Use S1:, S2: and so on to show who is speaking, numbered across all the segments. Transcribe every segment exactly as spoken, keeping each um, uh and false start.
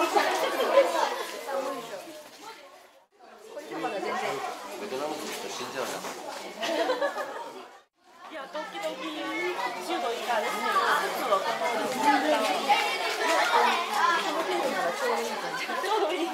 S1: ベトナム人と信じられない。
S2: いや、時々じゅうど以下ですね。ちょうどちょうどいい。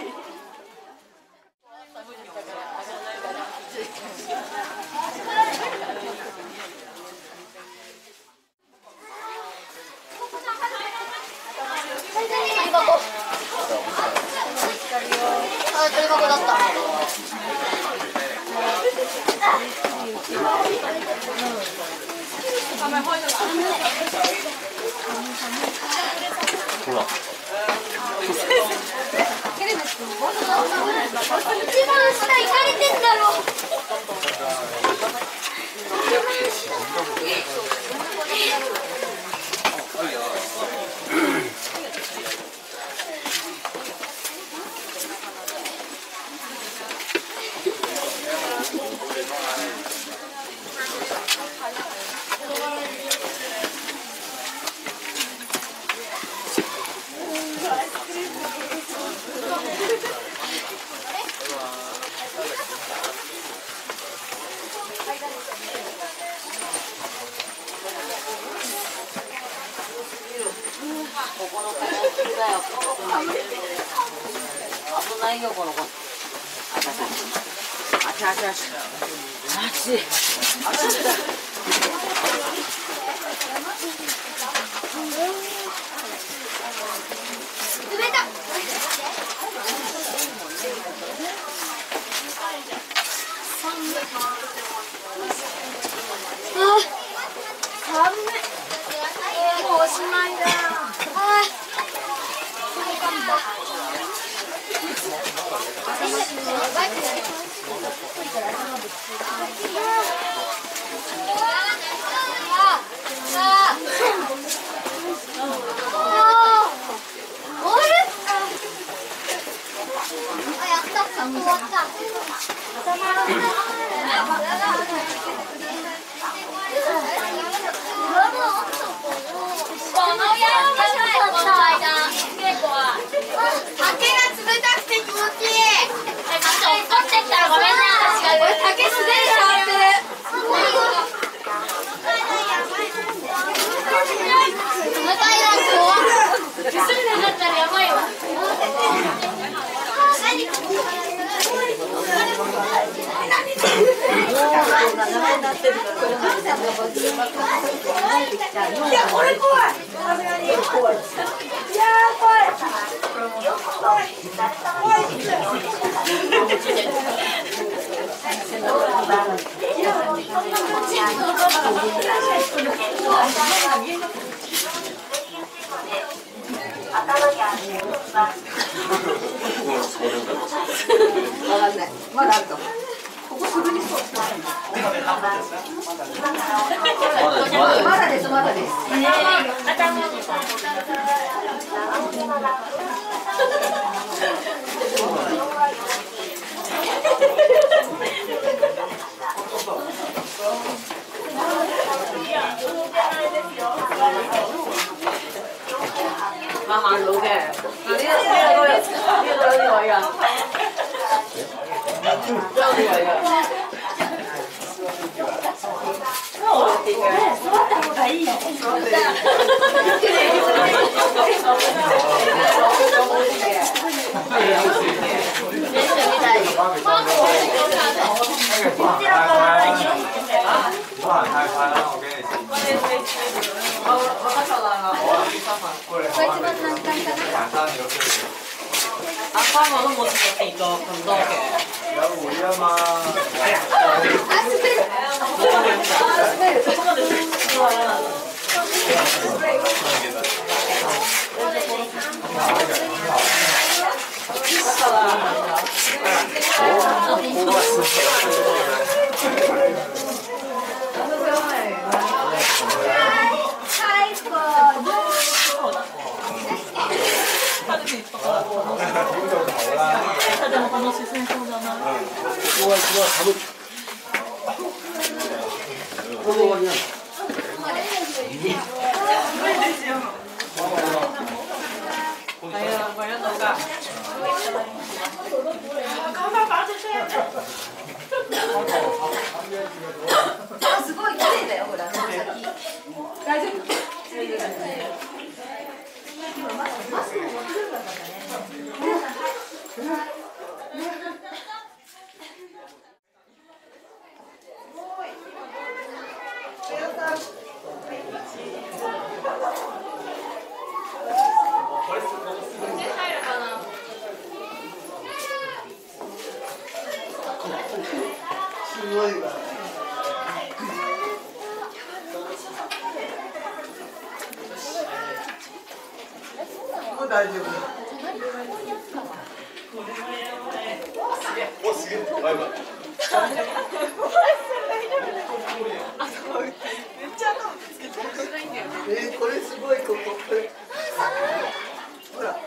S3: あ、鳥箱だった。
S1: ほら。
S3: 一番下行かれてんだろ。
S4: ここの形だよ。危ないよこの子。あちあちあちあち。あち。あちだ。
S3: 冷た。あ、寒い。もうおしまいだ。あー。
S2: いや、これ怖い。さすがに怖い。いやー、怖い。怖い。怖い。
S4: まだあると。ここすぐにそう。まだです、まだです。麻行路嘅，呢個呢個呢個呢位㗎，都有呢位㗎。
S2: 座った方がいいよ。
S4: 阿花我都冇試過跌過咁多嘅。
S5: 有會啊嘛。
S2: でも楽しそうだな。
S5: ここは一番寒い。これで終わりなの？
S2: 無理ですよ。
S4: 係啊，為咗到。
S2: 가만 봐주세요. 아, すごい綺麗だよ、ほら。大丈夫。マスクも持ってくるんだからね。
S5: すごいわ。もう大丈夫。お、すげえ。バイバイ。えー、これすごい、ここ、これ。ほら。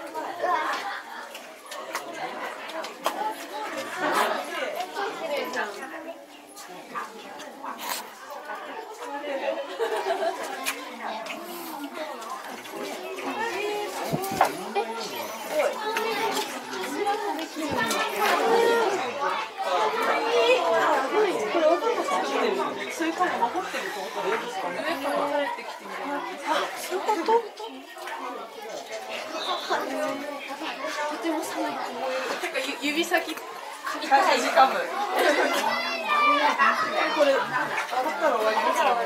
S6: スイカも残ってると思ったらいいですかね。上から流れてきてみたいな。あ、そういうこと。とても寒い。てか指先かじかむ。これ洗ったら終わりですか。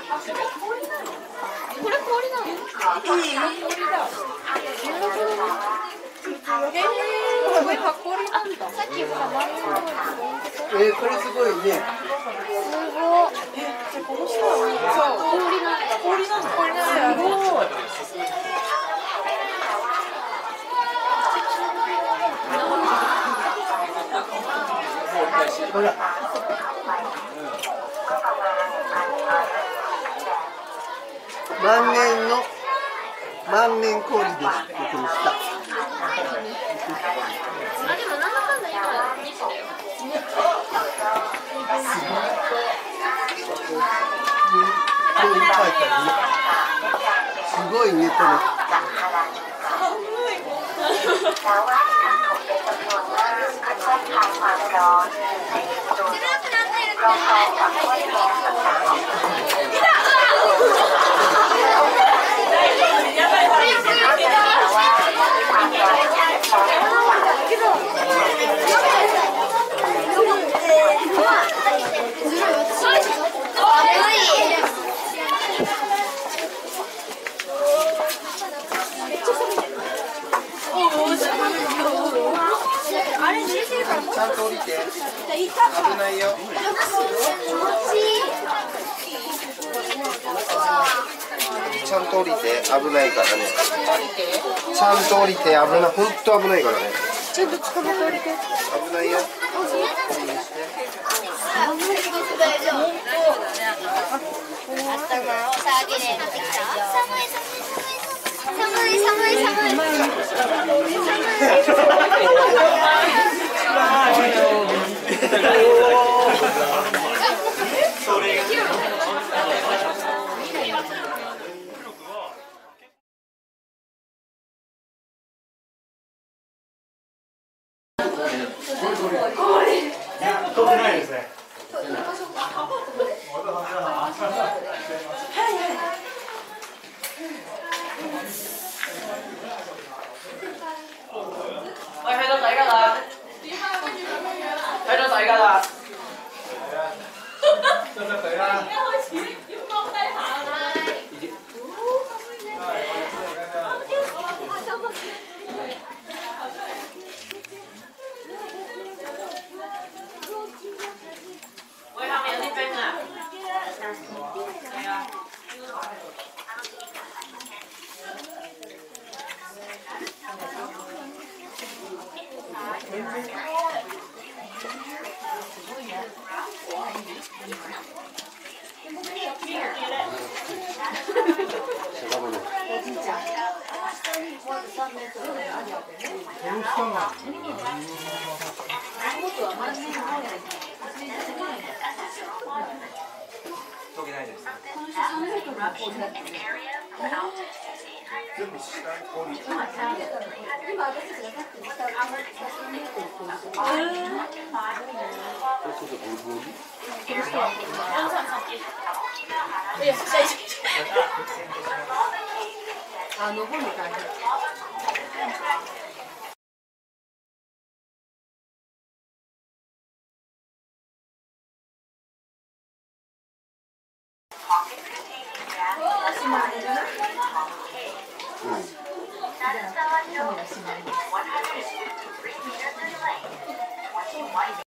S6: これ氷なの？いい氷だ。なるほどね。ええ、これが氷なんだ。さっきほら丸いの。
S5: えー、これすごいね。
S6: すごい。え、じゃこの下はそう氷なんだ。氷なんだ。氷なんだ。すごい。
S5: ほら。万年の万年氷です。この下。
S3: あ、でもなんだかんだ今にじだよ。
S5: すごいね、これ。ちゃんと降りて。危ないよ。ちゃんと降りて危ないからね。ちゃんと降りて危ない、本当危ないからね。
S6: ちゃんと捕まって降りて。
S5: 危ないよ。
S3: 寒い寒い寒い。
S6: 喂，去到底㗎啦！去到底㗎啦！
S5: 得得得啦。
S6: 喂，下面有啲冰啊！係啊。
S5: 溶けないです。 全部下に降りて。
S2: 今私たちがさっきの下を写真見ていくんですよ。
S1: そうそう、ボリボリ。
S2: あ、登るの大変。しまいじゃない？カメラしまい。